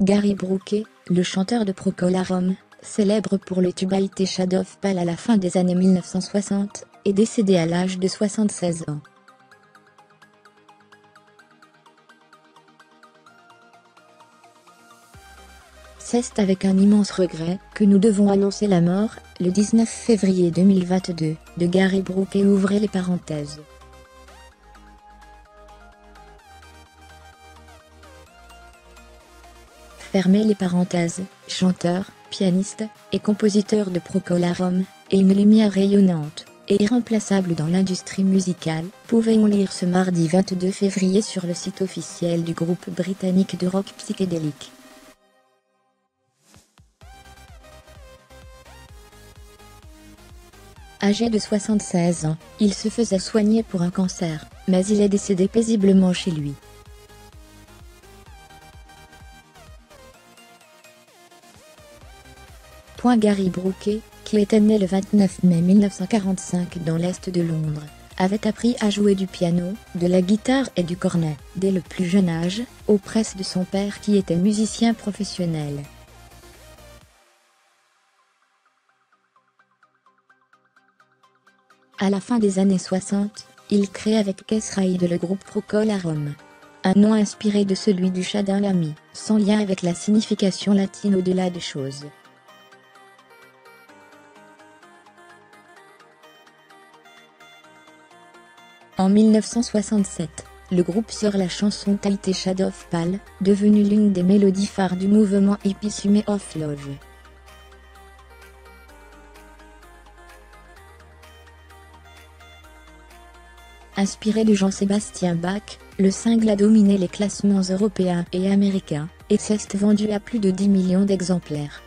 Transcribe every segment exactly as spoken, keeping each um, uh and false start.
Gary Brooker, le chanteur de Procol Harum, célèbre pour le tube I T Shadow of Pal à la fin des années mille neuf cent soixante, est décédé à l'âge de soixante-seize ans. C'est avec un immense regret que nous devons annoncer la mort, le dix-neuf février deux mille vingt-deux, de Gary Brooker. Ouvrez les parenthèses. Fermez les parenthèses. Chanteur, pianiste et compositeur de Procol Harum, et une lumière rayonnante et irremplaçable dans l'industrie musicale, pouvait-on lire ce mardi vingt-deux février sur le site officiel du groupe britannique de rock psychédélique. Âgé de soixante-seize ans, il se faisait soigner pour un cancer, mais il est décédé paisiblement chez lui. Gary Brooker, qui était né le vingt-neuf mai mille neuf cent quarante-cinq dans l'est de Londres, avait appris à jouer du piano, de la guitare et du cornet, dès le plus jeune âge, auprès de son père qui était musicien professionnel. À la fin des années soixante, il crée avec Keith Reid le groupe Procol Harum. Un nom inspiré de celui du chat d'un ami, sans lien avec la signification latine au-delà des choses. En mille neuf cent soixante-sept, le groupe sort la chanson I T Shadow of Pal, devenue l'une des mélodies phares du mouvement hippie Summer of Love. Inspiré de Jean-Sébastien Bach, le single a dominé les classements européens et américains, et s'est vendu à plus de dix millions d'exemplaires.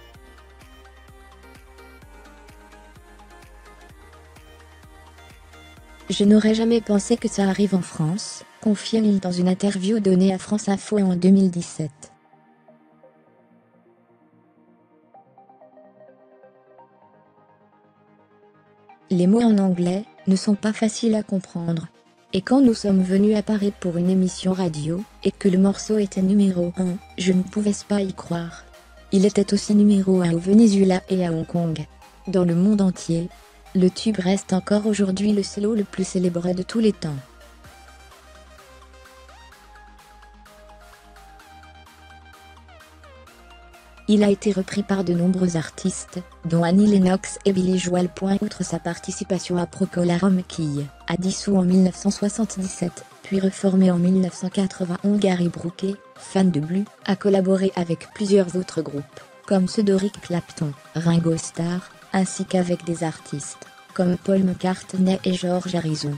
Je n'aurais jamais pensé que ça arrive en France, confie-t-il dans une interview donnée à France Info en deux mille dix-sept. Les mots en anglais ne sont pas faciles à comprendre. Et quand nous sommes venus à Paris pour une émission radio, et que le morceau était numéro un, je ne pouvais pas y croire. Il était aussi numéro un au Venezuela et à Hong Kong. Dans le monde entier, le tube reste encore aujourd'hui le solo le plus célébré de tous les temps. Il a été repris par de nombreux artistes, dont Annie Lennox et Billy Joel. Outre sa participation à Procol Harum qui a dissous en mille neuf cent soixante-dix-sept, puis reformé en mille neuf cent quatre-vingt-onze, Gary Brooker, fan de Blue, a collaboré avec plusieurs autres groupes, comme ceux d'Eric Clapton, Ringo Starr, ainsi qu'avec des artistes, comme Paul McCartney et George Harrison.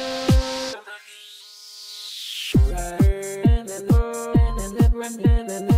Right.